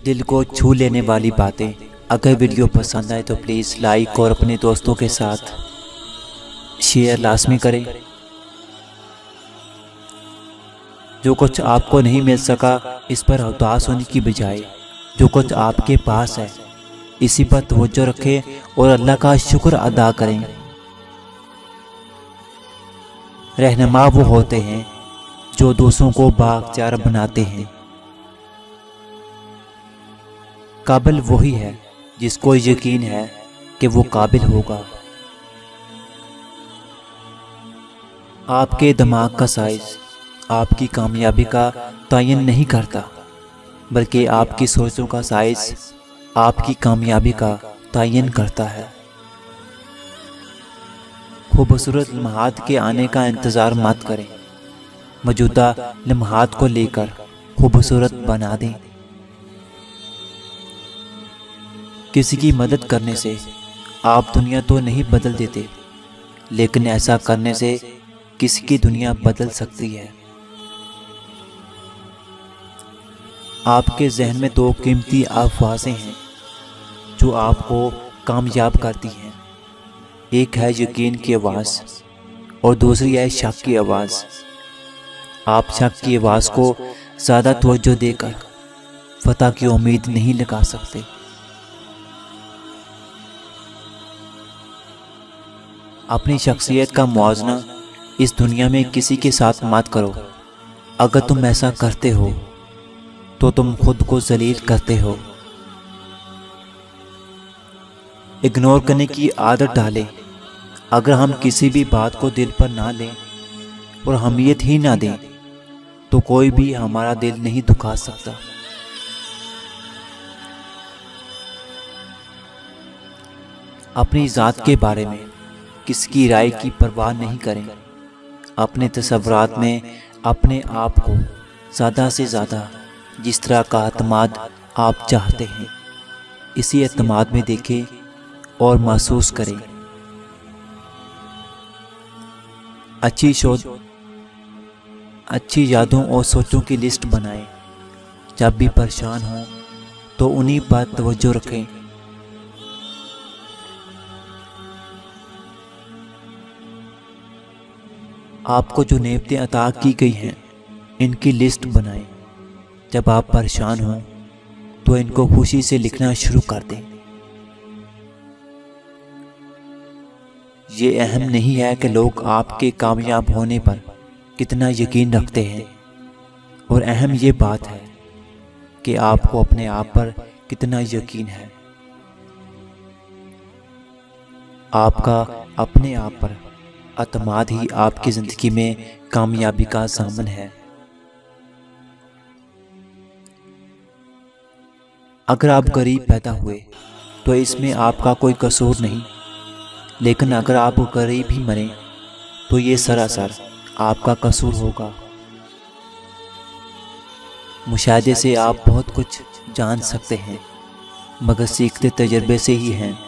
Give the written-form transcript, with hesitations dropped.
दिल को छू लेने वाली बातें। अगर वीडियो पसंद आए तो प्लीज़ लाइक और अपने दोस्तों के साथ शेयर लाजमी करें। जो कुछ आपको नहीं मिल सका इस पर उदास होने की बजाय जो कुछ आपके पास है इसी पर तवज्जो रखें और अल्लाह का शुक्र अदा करें। रहनुमा वो होते हैं जो दूसरों को बाख्तियार बनाते हैं। काबिल वही है जिसको यकीन है कि वो काबिल होगा। आपके दिमाग का साइज आपकी कामयाबी का तयन नहीं करता, बल्कि आपकी सोचों का साइज आपकी कामयाबी का तयन करता है। खूबसूरत लम्हात के आने का इंतज़ार मत करें, मौजूदा लम्हात को लेकर खूबसूरत बना दें। किसी की मदद करने से आप दुनिया तो नहीं बदल देते, लेकिन ऐसा करने से किसी की दुनिया बदल सकती है। आपके जहन में दो कीमती आवाज़ें हैं जो आपको कामयाब करती हैं। एक है यकीन की आवाज़ और दूसरी है शक की आवाज़। आप शक की आवाज़ को ज़्यादा तवज्जो देकर फतह की उम्मीद नहीं लगा सकते। अपनी शख्सियत का मुआवजना इस दुनिया में किसी के साथ मत करो। अगर तुम ऐसा करते हो तो तुम खुद को जलील करते हो। इग्नोर करने की आदत डालें। अगर हम किसी भी बात को दिल पर ना लें और अहमियत ही ना दें तो कोई भी हमारा दिल नहीं दुखा सकता। अपनी ज़ात के बारे में किसकी राय की परवाह नहीं करें। अपने तसव्वुरात में अपने आप को ज़्यादा से ज़्यादा जिस तरह का एतमाद आप चाहते हैं इसी एतमाद में देखें और महसूस करें। अच्छी यादों और सोचों की लिस्ट बनाएं। जब भी परेशान हों तो उन्हीं पर तवज्जो रखें। आपको जो नेमतें अता की गई हैं इनकी लिस्ट बनाएं। जब आप परेशान हों तो इनको खुशी से लिखना शुरू कर दें। ये अहम नहीं है कि लोग आपके कामयाब होने पर कितना यकीन रखते हैं, और अहम ये बात है कि आपको अपने आप पर कितना यकीन है। आपका अपने आप पर एतमाद ही आपकी ज़िंदगी में कामयाबी का ज़ामन है। अगर आप गरीब पैदा हुए तो इसमें आपका कोई कसूर नहीं, लेकिन अगर आप गरीब ही मरें तो ये सरासर आपका कसूर होगा। मुशाहिदे से आप बहुत कुछ जान सकते हैं, मगर सीखते तजर्बे से ही हैं।